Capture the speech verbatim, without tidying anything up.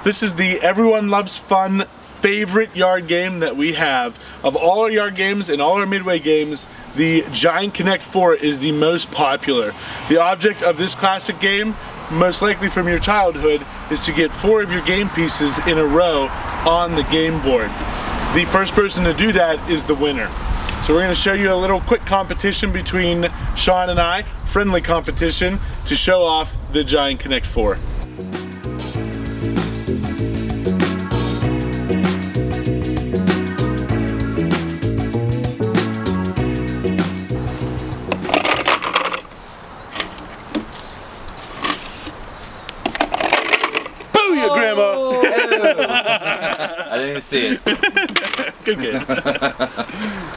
This is the Everyone Loves Fun favorite yard game that we have. Of all our yard games and all our Midway games, the Giant Connect four is the most popular. The object of this classic game, most likely from your childhood, is to get four of your game pieces in a row on the game board. The first person to do that is the winner. So we're going to show you a little quick competition between Sean and I, friendly competition, to show off the Giant Connect four. Booyah, Grandma! I didn't even see it. Good game.